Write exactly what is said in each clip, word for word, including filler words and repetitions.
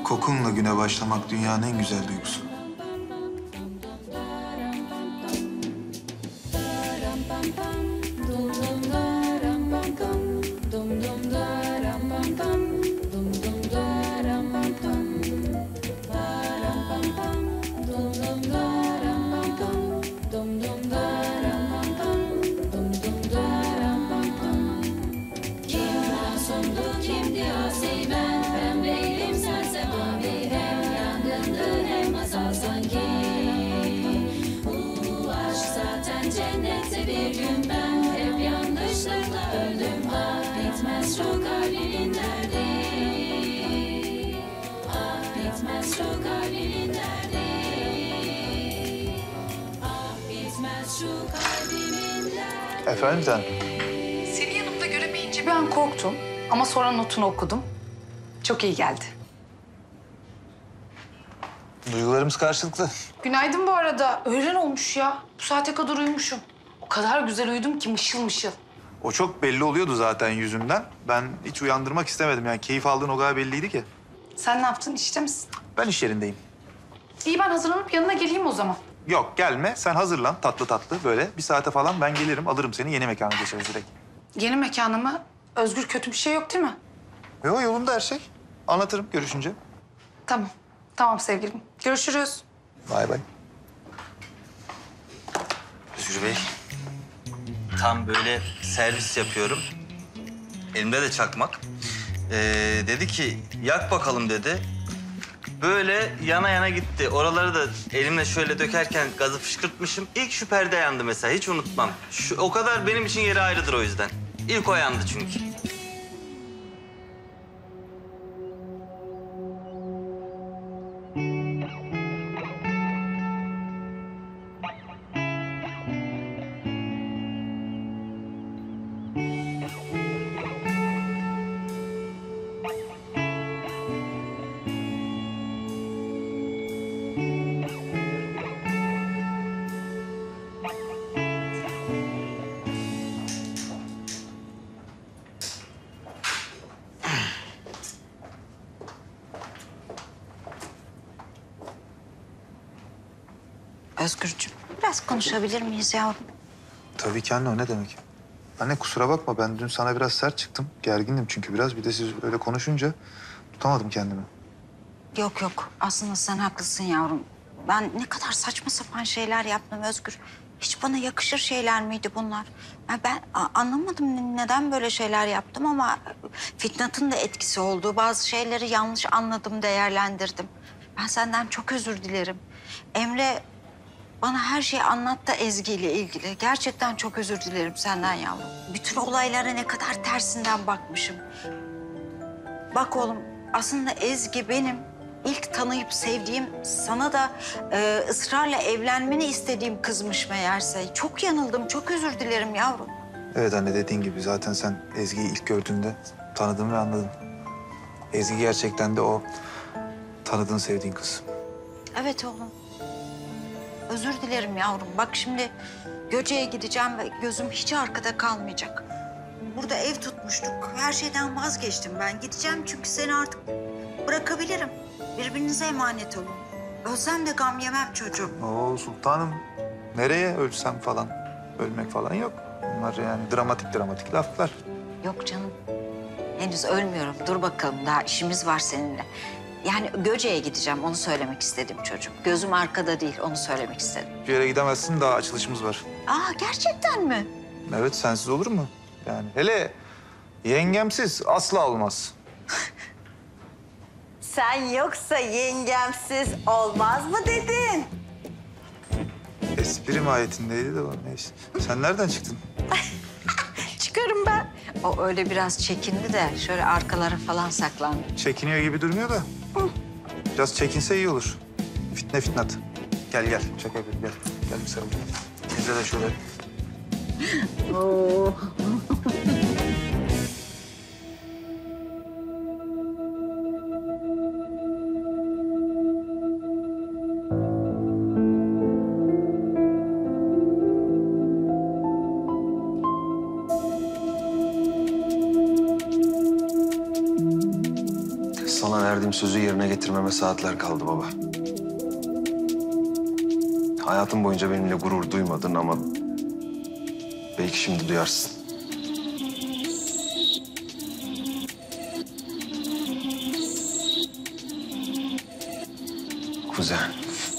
Kokunla güne başlamak dünyanın en güzel duygusu. Efendim sen? Seni yanımda göremeyince bir an korktum. Ama sonra notunu okudum. Çok iyi geldi. Duygularımız karşılıklı. Günaydın bu arada. Öğlen olmuş ya. Bu saate kadar uyumuşum. O kadar güzel uyudum ki mışıl mışıl. O çok belli oluyordu zaten yüzünden. Ben hiç uyandırmak istemedim. Yani keyif aldığın o kadar belliydi ki. Sen ne yaptın? İşte misin? Ben iş yerindeyim. İyi, ben hazırlanıp yanına geleyim o zaman. Yok gelme. Sen hazırlan tatlı tatlı böyle. Bir saate falan ben gelirim alırım seni. Yeni mekana geçeriz direkt. Yeni mekanıma Özgür, kötü bir şey yok değil mi? Yok yolunda her şey. Anlatırım görüşünce. Tamam. Tamam sevgilim. Görüşürüz. Bay bay. Özgür Bey, tam böyle servis yapıyorum. Elimde de çakmak. Ee, dedi ki, yak bakalım dedi. Böyle yana yana gitti. Oraları da elimle şöyle dökerken gazı fışkırtmışım. İlk şu perde yandı mesela, hiç unutmam. Şu, o kadar benim için yeri ayrıdır o yüzden. İlk o yandı çünkü. Özgürcüğüm, biraz konuşabilir miyiz yavrum? Tabii ki anne o ne demek? Anne kusura bakma ben dün sana biraz sert çıktım. Gergindim çünkü biraz. Bir de siz öyle konuşunca tutamadım kendimi. Yok yok, aslında sen haklısın yavrum. Ben ne kadar saçma sapan şeyler yaptım Özgür. Hiç bana yakışır şeyler miydi bunlar? Ya ben a- anlamadım neden böyle şeyler yaptım ama Fitnat'ın da etkisi oldu. Bazı şeyleri yanlış anladım, değerlendirdim. Ben senden çok özür dilerim. Emre bana her şeyi anlattı Ezgi ile ilgili. Gerçekten çok özür dilerim senden yavrum. Bütün olaylara ne kadar tersinden bakmışım. Bak oğlum, aslında Ezgi benim ilk tanıyıp sevdiğim, sana da e, ısrarla evlenmeni istediğim kızmış meğerse. Çok yanıldım, çok özür dilerim yavrum. Evet anne dediğin gibi zaten sen Ezgi'yi ilk gördüğünde tanıdın ve anladın. Ezgi gerçekten de o tanıdığın, sevdiğin kız. Evet oğlum. Özür dilerim yavrum. Bak şimdi Göce'ye gideceğim ve gözüm hiç arkada kalmayacak. Burada ev tutmuştuk. Her şeyden vazgeçtim ben. Gideceğim çünkü seni artık bırakabilirim. Birbirinize emanet olun. Ölsem de gam yemem çocuğum. Oo sultanım. Nereye ölsem falan. Ölmek falan yok. Bunlar yani dramatik dramatik laflar. Yok canım. Henüz ölmüyorum. Dur bakalım daha işimiz var seninle. Yani Göce'ye gideceğim onu söylemek istedim çocuğum. Gözüm arkada değil onu söylemek istedim. Bir yere gidemezsin daha açılışımız var. Aa gerçekten mi? Evet sensiz olur mu? Yani hele yengemsiz asla olmaz. Sen yoksa yengemsiz olmaz mı dedin? Espri mahiyetindeydi de o neyse. Sen nereden çıktın? Çıkarım ben. O öyle biraz çekindi de şöyle arkalara falan saklandı. Çekiniyor gibi durmuyor da. Biraz çekinse iyi olur. Fitne fitnat. Gel gel. Şaka yapayım gel. Gel bir sarıl. Bize de şöyle. Oo. verdiğim sözü yerine getirmeme saatler kaldı baba. Hayatım boyunca benimle gurur duymadın ama belki şimdi duyarsın. Kuzen.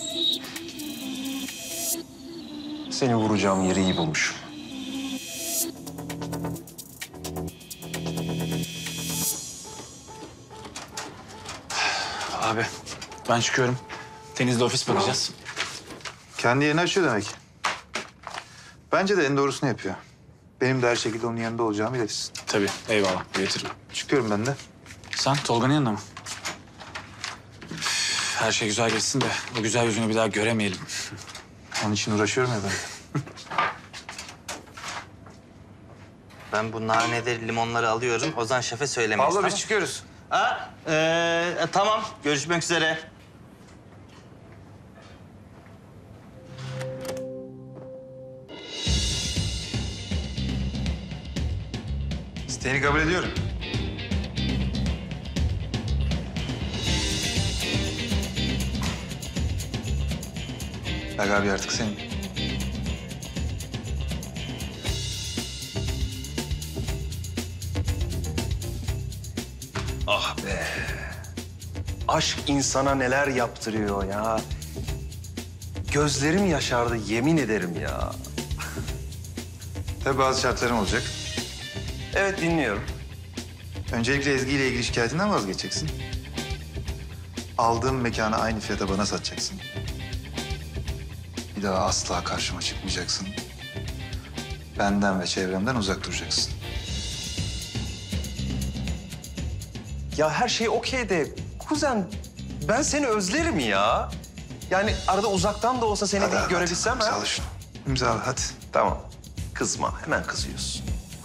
Seni vuracağım yeri iyi bulmuşum. Abi ben çıkıyorum. Deniz'de ofis bakacağız. Kendi yerini açıyor demek. Bence de en doğrusunu yapıyor. Benim de her şekilde onun yanında olacağımı iletirsin. Tabii eyvallah iletirim. Çıkıyorum ben de. Sen Tolga'nın yanında mı? Üf, her şey güzel geçsin de o güzel yüzünü bir daha göremeyelim. Onun için uğraşıyorum ya ben. Ben bu naneleri, limonları alıyorum. Ozan şefe söylemeyiz. Abla tamam? biz çıkıyoruz. Ha, ee, e, tamam. Görüşmek üzere. İsteğini kabul ediyorum. Bak abi artık senin. Ah be. Aşk insana neler yaptırıyor ya. Gözlerim yaşardı yemin ederim ya. Tabii bazı şartlarım olacak. Evet dinliyorum. Öncelikle Ezgi ile ilgili şikayetinden vazgeçeceksin. Aldığım mekanı aynı fiyata bana satacaksın. Bir daha asla karşıma çıkmayacaksın. Benden ve çevremden uzak duracaksın. Ya her şey okey de kuzen ben seni özlerim ya. Yani arada uzaktan da olsa seni Hadi bir abi, görebilsem hadi. ha. İmzala şunu. İmzala hadi. Tamam. Kızma. Hemen kızıyorsun.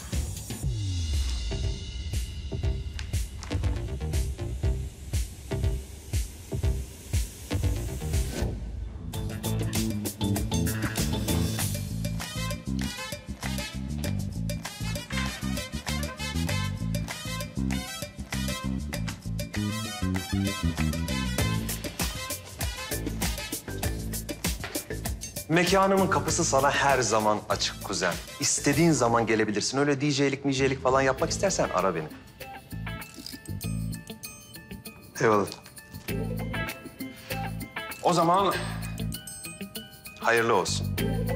Mekanımın kapısı sana her zaman açık kuzen. İstediğin zaman gelebilirsin. Öyle D J'lik, M J'lik falan yapmak istersen ara beni. Eyvallah. O zaman hayırlı olsun.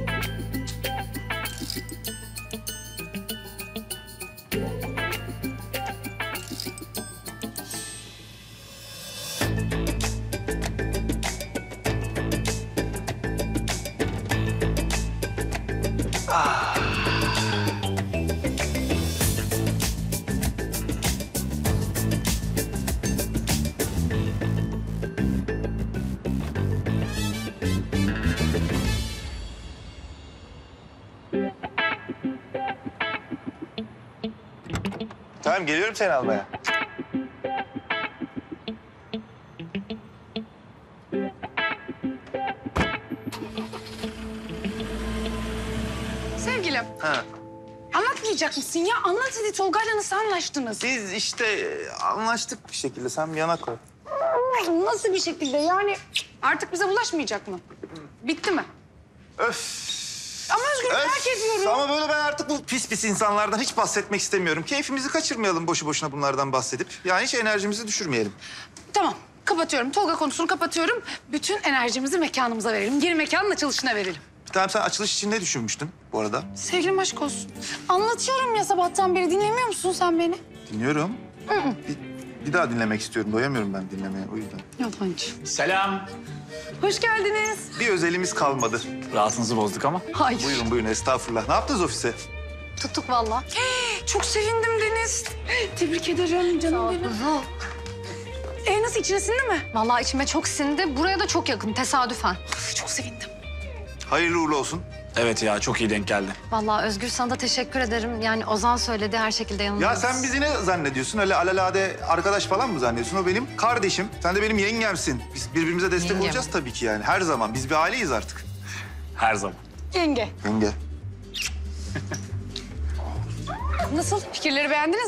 Tamam geliyorum seni almaya. Sevgilim, Ha. anlatmayacak mısın ya? Anlat hadi, Tolga'yla nasıl anlaştınız? Biz işte e, anlaştık bir şekilde. Sen bir yana koy. Nasıl bir şekilde yani? Artık bize bulaşmayacak mı? Bitti mi? Öf. Ama Özgür merak Öf. ediyorum. Ama böyle ben artık bu pis pis insanlardan hiç bahsetmek istemiyorum. Keyfimizi kaçırmayalım boşu boşuna bunlardan bahsedip. Yani hiç enerjimizi düşürmeyelim. Tamam, kapatıyorum. Tolga konusunu kapatıyorum. Bütün enerjimizi mekanımıza verelim. Geri mekanın açılışına verelim. Tamam sen açılış için ne düşünmüştün bu arada? Sevgilim aşk olsun. Anlatıyorum ya sabahtan beri. Dinlemiyor musun sen beni? Dinliyorum. bir, bir daha dinlemek istiyorum. Doyamıyorum ben dinlemeye o yüzden. Yabancı. Selam. Hoş geldiniz. Bir özelimiz kalmadı. Rahatınızı bozduk ama. Hayır. Buyurun buyurun estağfurullah. Ne yaptınız ofise? Tuttuk vallahi. Çok sevindim Deniz. Tebrik ederim canım benim. E nasıl, içine sindi mi? Vallahi içime çok sindi. Buraya da çok yakın tesadüfen. Çok sevindim. Hayırlı uğurlu olsun. Evet ya çok iyi denk geldi. Vallahi Özgür sana da teşekkür ederim. Yani Ozan söyledi her şekilde yanındayız. Ya sen bizi ne zannediyorsun? Öyle alelade arkadaş falan mı zannediyorsun? O benim kardeşim. Sen de benim yengemsin. Biz birbirimize destek Yengem. olacağız tabii ki yani. Her zaman. Biz bir aileyiz artık. Her zaman. Yenge. Yenge. Nasıl? Fikirleri beğendiniz mi?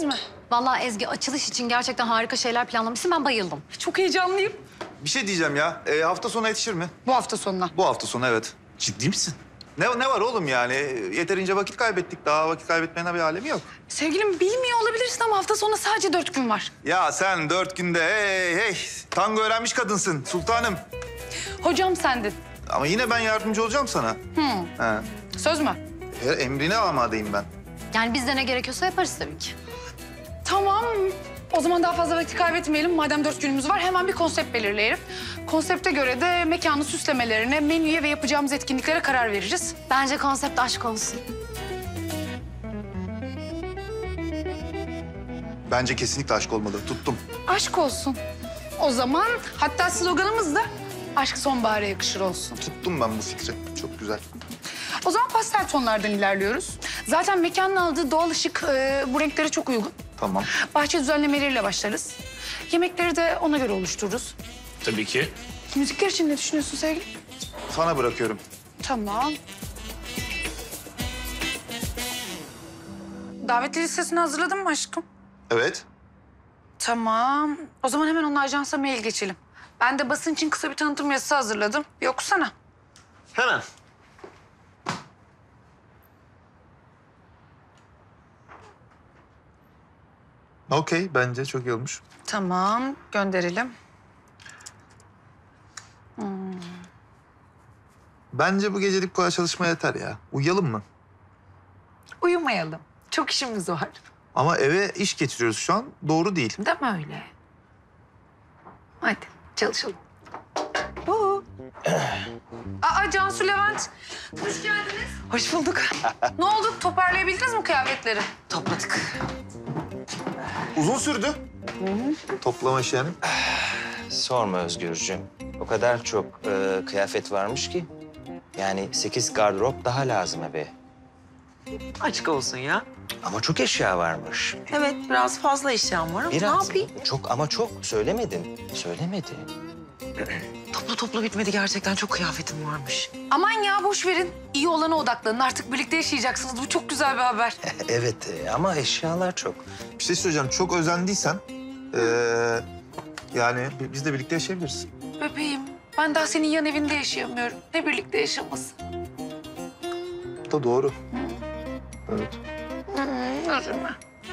Vallahi Ezgi açılış için gerçekten harika şeyler planlamışsın. Ben bayıldım. Çok heyecanlıyım. Bir şey diyeceğim ya. Ee, hafta sonu yetişir mi? Bu hafta sonuna. Bu hafta sonu evet. Ciddi misin? Ne, ne var oğlum yani? Yeterince vakit kaybettik. Daha vakit kaybetmenin bir alemi yok. Sevgilim bilmiyor olabilirsin ama hafta sonuna sadece dört gün var. Ya sen dört günde hey hey tango öğrenmiş kadınsın sultanım. Hocam sendin. Ama yine ben yardımcı olacağım sana. Hmm. He. Söz mü? Her emrine amadeyim ben. Yani biz de ne gerekiyorsa yaparız tabii ki. Tamam. O zaman daha fazla vakit kaybetmeyelim. Madem dört günümüz var hemen bir konsept belirleyelim. Konsepte göre de mekanın süslemelerine, menüye ve yapacağımız etkinliklere karar vereceğiz. Bence konsept aşk olsun. Bence kesinlikle aşk olmalı. Tuttum. Aşk olsun. O zaman hatta sloganımız da aşk sonbahara yakışır olsun. Tuttum ben bu fikri. Çok güzel. O zaman pastel tonlardan ilerliyoruz. Zaten mekanın aldığı doğal ışık e, bu renklere çok uygun. Tamam. Bahçe düzenlemeleriyle başlarız. Yemekleri de ona göre oluştururuz. Tabii ki. Müzikler için ne düşünüyorsun sevgilim? Sana bırakıyorum. Tamam. Davetli listesini hazırladın mı aşkım? Evet. Tamam. O zaman hemen onun ajansa mail geçelim. Ben de basın için kısa bir tanıtım yazısı hazırladım. Bir okusana. Hemen. Okey. Bence çok iyi olmuş. Tamam, gönderelim. Bence bu gecelik bu kadar çalışma yeter ya. Uyuyalım mı? Uyumayalım. Çok işimiz var. Ama eve iş getiriyoruz şu an. Doğru değil. Değil mi öyle? Hadi çalışalım. Bu. Aa Cansu Levent. Hoş geldiniz. Hoş bulduk. Ne oldu? Toparlayabildiniz mi kıyafetleri? Topladık. Uzun sürdü. Toplama işi yani. Sorma Özgürcüğüm. O kadar çok e, kıyafet varmış ki. Yani sekiz gardırop daha lazım eve. Açık olsun ya. Ama çok eşya varmış. Evet, biraz fazla eşyam var ama Biraz. ne yapayım? Çok ama çok. Söylemedin. Söylemedi. Toplu toplu bitmedi gerçekten. Çok kıyafetim varmış. Aman ya boş verin. İyi olana odaklanın. Artık birlikte yaşayacaksınız. Bu çok güzel bir haber. Evet e, ama eşyalar çok. Bir şey söyleyeceğim. Çok özendiysen... eee, yani bi- biz de birlikte yaşayabiliriz. Bebeğim, ben daha senin yan evinde yaşayamıyorum. Ne birlikte yaşaması. Bu da doğru. Evet. Hmm, üzülme.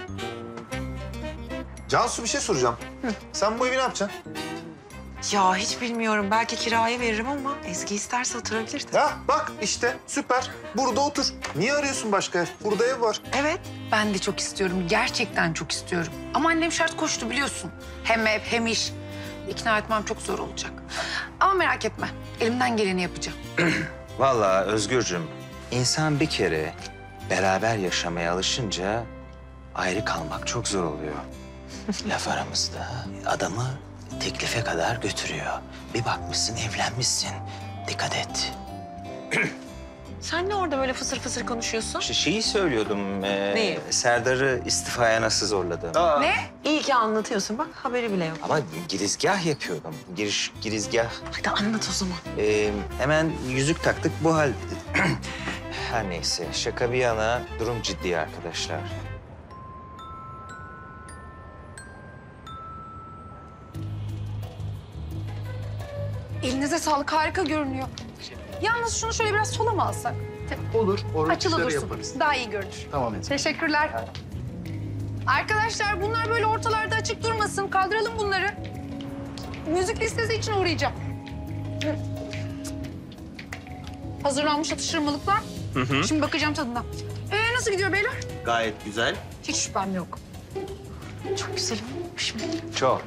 Cansu bir şey soracağım. Sen bu evi ne yapacaksın? Ya hiç bilmiyorum. Belki kiraya veririm ama Ezgi isterse oturabilir de. Ha bak işte süper. Burada otur. Niye arıyorsun başka ev? Burada ev var. Evet. Ben de çok istiyorum. Gerçekten çok istiyorum. Ama annem şart koştu biliyorsun. Hem ev hem iş. İkna etmem çok zor olacak. Ama merak etme. Elimden geleni yapacağım. Vallahi Özgürcüğüm, insan bir kere beraber yaşamaya alışınca ayrı kalmak çok zor oluyor. Laf aramızda adamı teklife kadar götürüyor. Bir bakmışsın evlenmişsin. Dikkat et. Sen ne orada böyle fısır fısır konuşuyorsun? İşte şeyi söylüyordum. E, Neyi? Serdar'ı istifaya nasıl zorladım. Ne? İyi ki anlatıyorsun. Bak haberi bile yok. Ama girizgah yapıyordum. Giriş, girizgah. Hadi anlat o zaman. Ee, hemen yüzük taktık bu hal... Her neyse şaka bir yana durum ciddi arkadaşlar. Elinize sağlık. Harika görünüyor. Yalnız şunu şöyle biraz sola mı alsak? Olur. Açılı dursun. Daha iyi görünür. Tamam. Teşekkürler. Arkadaşlar bunlar böyle ortalarda açık durmasın. Kaldıralım bunları. Müzik listesi için uğrayacağım. Hazırlanmış atıştırmalıklar. Şimdi bakacağım tadına. Ee, nasıl gidiyor beyler? Gayet güzel. Hiç şüphem yok. Çok güzel olmuş. Çok.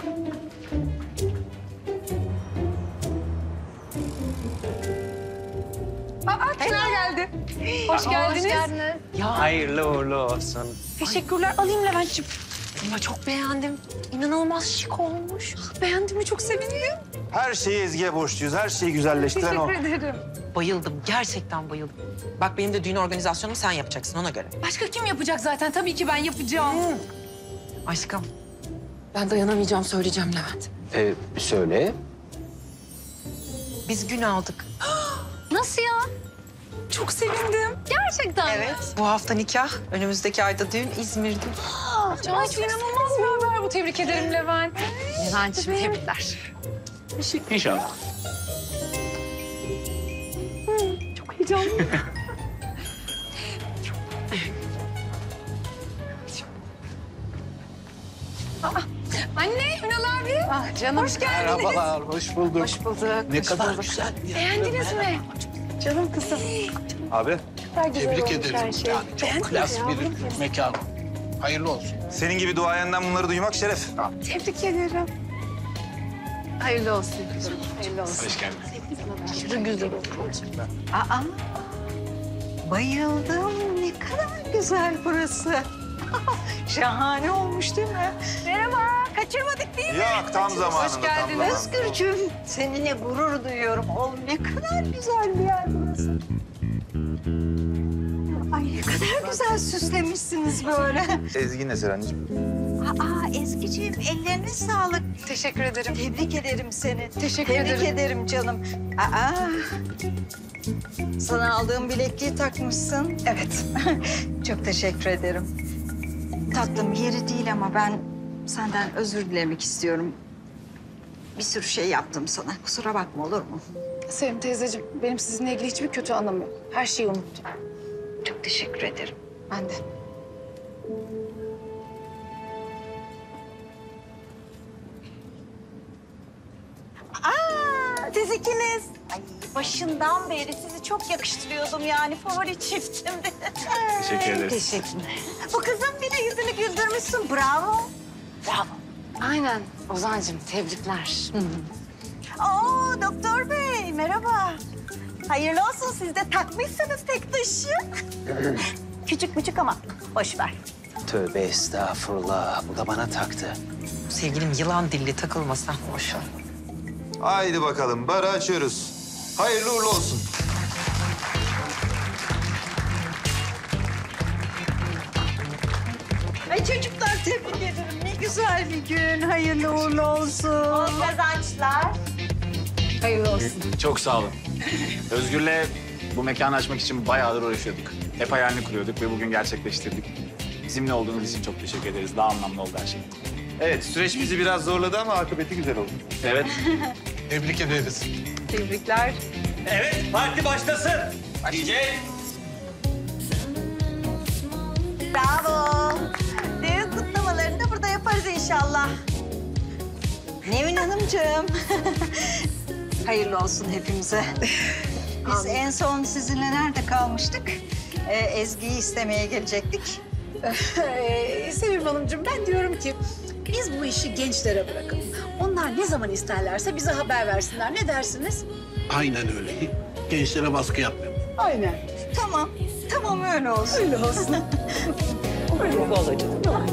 Aa, Çınar geldi. Hoş geldiniz. Hoş geldiniz. Ya Hayırlı uğurlu olsun. Teşekkürler. Alayım Levent'ciğim. ama çok beğendim. İnanılmaz şık olmuş. Beğendiğimi çok sevindim. Her şeyi Ezgi'ye borçluyuz. Her şeyi güzelleştiren o. Teşekkür ederim. Bayıldım. Gerçekten bayıldım. Bak benim de düğün organizasyonumu sen yapacaksın ona göre. Başka kim yapacak zaten? Tabii ki ben yapacağım. Aşkım. Ben dayanamayacağım söyleyeceğim Levent. Ee, söyle. Biz gün aldık. Nasıl ya? Çok sevindim. Gerçekten Gerçekten Evet. Bu hafta nikah, önümüzdeki ayda düğün İzmir'de. Cansu inanılmaz bir haber bu. Tebrik ederim Levent. Levent'ciğim tebrikler. İnşallah. Çok heyecanlı. Anne, Ünal abi. Ah canım. Hoş geldiniz. Merhabalar, hoş bulduk. Hoş bulduk. Ne kadar güzel bir yer. Beğendiniz mi? Canım kızım. Abi Tebrik ederim. Yani çok klas bir mekan. Hayırlı olsun. senin gibi duayenden bunları duymak şeref. Tebrik ederim. Hayırlı olsun. Hayırlı olsun. Hoş geldin. Aşırı güzel oldu. Aa, bayıldım. Ne kadar güzel burası. Şahane olmuş değil mi? Merhaba, kaçırmadık değil mi? Yok tam zamanında. Hoş geldiniz. Özgürcüğüm, seninle gurur duyuyorum. Oğlum ne kadar güzel bir yer burası. Ay ne kadar güzel süslemişsiniz böyle. Ezgi ne anneciğim? Aa Ezgi'ciğim ellerine sağlık. Teşekkür ederim. Tebrik ederim seni. Teşekkür Tebrik ederim. ederim canım. Aa, sana aldığım bilekliği takmışsın. Evet. Çok teşekkür ederim. Tatlım yeri değil ama ben senden özür dilemek istiyorum. Bir sürü şey yaptım sana. Kusura bakma olur mu? Sevim teyzeciğim, benim sizinle ilgili hiçbir kötü anım yok. Her şeyi unuttum. Çok teşekkür ederim. Ben de. Aa, siz ikiniz. Ay, başından beri sizi çok yakıştırıyordum yani. Favori çiftimdi. Teşekkür ederiz. Teşekkürler. Bu kızın bile yüzünü güldürmüşsün. Bravo. Bravo. Aynen Ozan'cığım tebrikler. Oo doktor bey merhaba. Hayırlı olsun siz de takmışsınız tek taşı. Küçük küçük ama boş ver. Tövbe estağfurullah. Bu da bana taktı. Sevgilim yılan dilli takılmasan boş ver. Haydi bakalım barı açıyoruz. Hayırlı uğurlu olsun. Ay çocuklar tebrik ederim. Ne güzel bir gün. Hayırlı uğurlu olsun. Bol kazançlar. Hayırlı olsun. Çok sağ olun. Özgür'le bu mekanı açmak için bayağıdır uğraşıyorduk. Hep hayalini kuruyorduk ve bugün gerçekleştirdik. Bizimle olduğunuz için çok teşekkür ederiz. Daha anlamlı oldu her şey. Evet süreç bizi biraz zorladı ama akıbeti güzel oldu. Evet. Tebrik ederiz. Tebrikler. Evet, parti başlasın. D J. Bravo. Düğün kutlamalarını da burada yaparız inşallah. Nevin Hanımcığım. Hayırlı olsun hepimize. Biz en son sizinle nerede kalmıştık? Ee, Ezgi'yi istemeye gelecektik. Ee, Sevim Hanımcığım ben diyorum ki biz bu işi gençlere bırakalım. Onlar ne zaman isterlerse bize haber versinler. Ne dersiniz? Aynen öyle. Gençlere baskı yapmıyorum. Aynen. Tamam, tamam öyle olsun. Öyle olsun. Öyle olacak.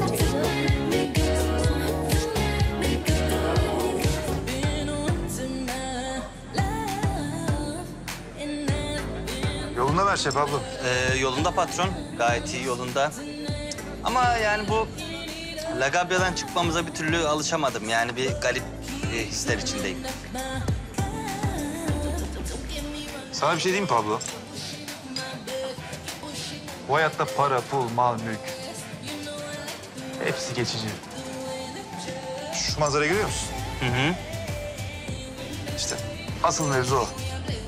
Yolunda mı her şey Pablo? Ee, yolunda patron, gayet iyi yolunda. Ama yani bu Lagabya'dan çıkmamıza bir türlü alışamadım. Yani bir garip e, hisler içindeyim. Sana bir şey diyeyim mi Pablo? Bu hayatta para, pul, mal, mülk hepsi geçici. Şu manzarayı görüyor musun? Hı hı. İşte asıl mevzu o.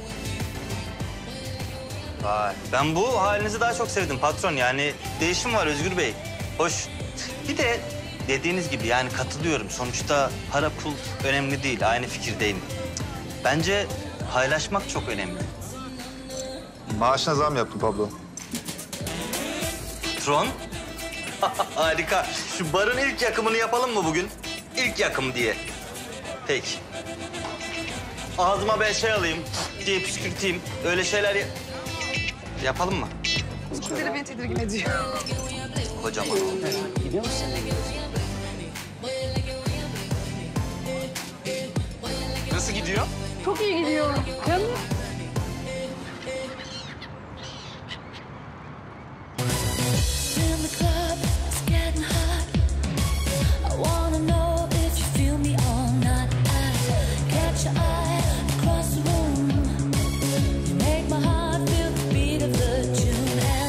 Vay. Ben bu halinizi daha çok sevdim patron. Yani değişim var Özgür Bey. Hoş. Bir de dediğiniz gibi yani katılıyorum. Sonuçta para pul önemli değil. Aynı fikirdeyim. Bence paylaşmak çok önemli. Maaşına zam yaptım Pablo. Patron. Harika. Şu barın ilk yakımını yapalım mı bugün? İlk yakım diye. Peki. Ağzıma ben şey alayım diye püskürteyim. Öyle şeyler ya- yapalım mı? Bizimkileri beni tedirgin ediyor. Kocaman oldu. Nasıl gidiyor? Çok iyi gidiyor. Canım. In the club, it's getting hot. I wanna know if you feel me all night. I catch your eye across the room. You make my heart feel the beat of the tune.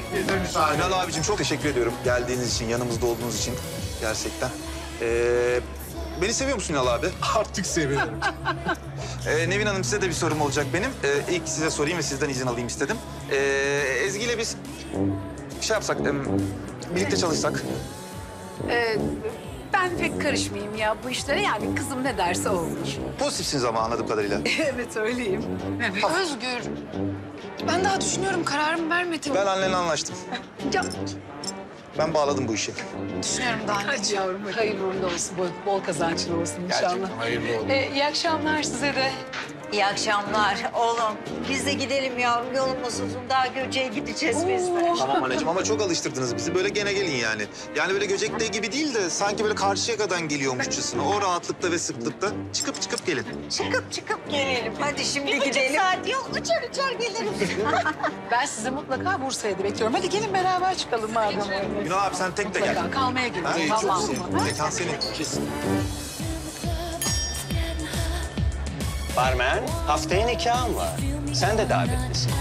Ünal abicim çok teşekkür ediyorum geldiğiniz için, yanımızda olduğunuz için gerçekten. Ee, beni seviyor musun Ünal abi? Artık seviyorum. Ee, Nevin Hanım size de bir sorum olacak benim. Ee, ilk size sorayım ve sizden izin alayım istedim. Ee, Ezgi ile biz şey yapsak, em, birlikte çalışsak. Ee, ben pek karışmayayım ya bu işlere. Yani kızım ne derse o olur. Pozitifsiniz ama anladığım kadarıyla. Evet öyleyim. Evet. Özgür. Ben daha düşünüyorum. Kararımı vermedim. Ben annenle anlaştım. Ya, Ben bağladım bu işi. Düşünüyorum daha. hadi yavrum hayırlı uğurlu olsun. Bol, bol kazançlı olsun inşallah. Gerçekten hayırlı olsun. Ee, iyi akşamlar size de. İyi akşamlar oğlum. Biz de gidelim yavrum. Yolumuz uzun. Daha Göce'ye gideceğiz biz de. Tamam anneciğim ama çok alıştırdınız bizi. Böyle gene gelin yani. Yani böyle Göcek'te gibi değil de sanki böyle Karşıyaka'dan geliyormuşçasına. O rahatlıkta ve sıklıkta çıkıp çıkıp gelin. Çıkıp çıkıp gelelim. Hadi şimdi gidelim. Saat yok. Uçar uçar gelirim. Ben sizi mutlaka Bursa'ya da bekliyorum. Hadi gelin beraber çıkalım madem öyle. Ünal abi sen tek de gel. Mutlaka kalmaya gelin. Ha, iyi, Tamam çok mı? iyi. Mekan senin. Kesin. Barmen, haftaya nikahım var. Sen de davetlisin.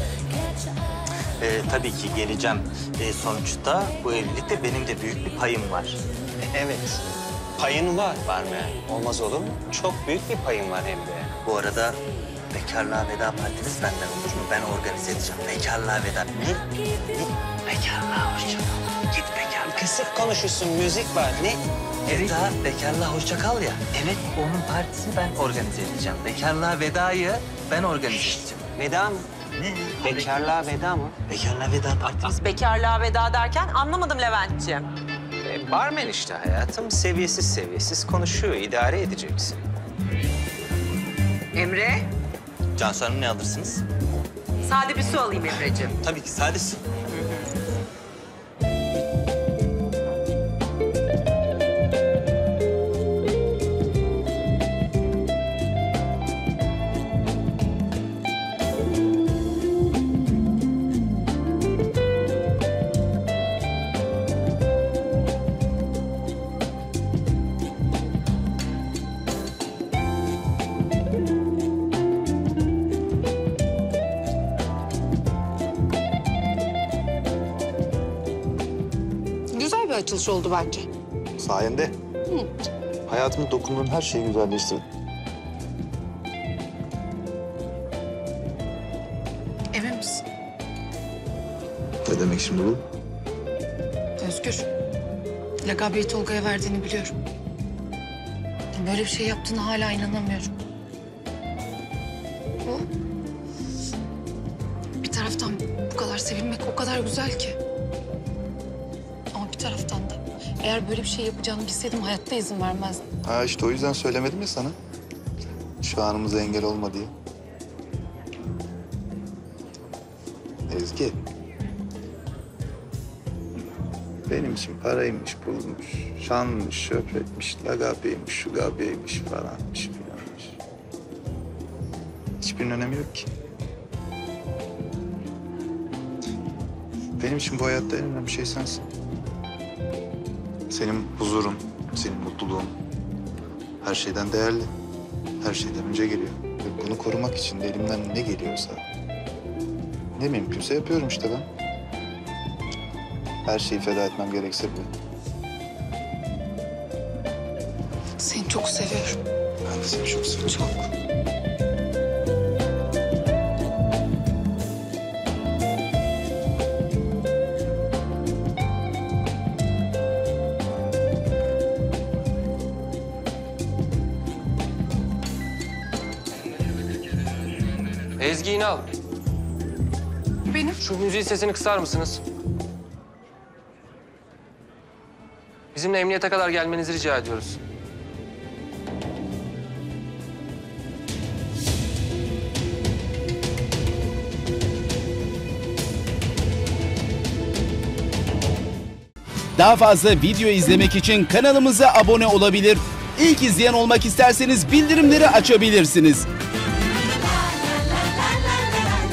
Ee, tabii ki geleceğim. Ee, sonuçta bu evlilikte benim de büyük bir payım var. Evet, payın var barmen. Olmaz olur mu? Çok büyük bir payın var hem de. Bu arada bekarlığa veda partiniz benden olur mu? Ben organize edeceğim. Bekarlığa veda. Ne? Ne? Bekarlığa hoşça kal. Git bekarlığa. Kısık konuşursun, müzik var. Ne? Veda, bekarlığa hoşça kal ya. Evet, onun partisini ben organize edeceğim. Bekarlığa vedayı ben organize edeceğim. Veda mı? Ne? Bekarlığa veda mı? Bekarlığa veda partisi. Bekarlığa veda derken anlamadım Levent'ciğim. E, barmen işte hayatım. Seviyesiz seviyesiz konuşuyor. İdare edeceksin. Emre, Cansu Hanım ne alırsınız? sade bir su alayım Emre'ciğim. Tabii ki sade su. Güzel bir açılış oldu bence. Sayende. Hayatımda dokunduğun her şeyi güzelleştirdin. Emin misin? Ne demek şimdi bu? Özgür. Lakabıyı Tolga'ya verdiğini biliyorum. Böyle bir şey yaptığına hala inanamıyorum. Bu... Bir taraftan bu kadar sevilmek o kadar güzel ki. Ama bir taraftan da eğer böyle bir şey yapacağını bilseydim hayatta izin vermezdim. Ha işte o yüzden söylemedim ya sana. Şu anımıza engel olma diye. Ezgi. Benim için paraymış, pulmuş, şanmış, şöhretmiş, lagabeymiş, şugabeymiş falanmış filanmış. Hiçbirinin önemi yok ki. Benim için bu hayatta en önemli şey sensin. Senin huzurun, senin mutluluğun her şeyden değerli. Her şeyden önce geliyor. Ve bunu korumak için de elimden ne geliyorsa, ne mümkünse yapıyorum işte ben. Her şeyi feda etmem gerekse bile. Seni çok seviyorum. Ben de seni çok seviyorum. Çok. Ezgi İnal. Benim. Şu müziğin sesini kısar mısınız? Bizimle emniyete kadar gelmenizi rica ediyoruz. Daha fazla video izlemek için kanalımıza abone olabilir. İlk izleyen olmak isterseniz bildirimleri açabilirsiniz.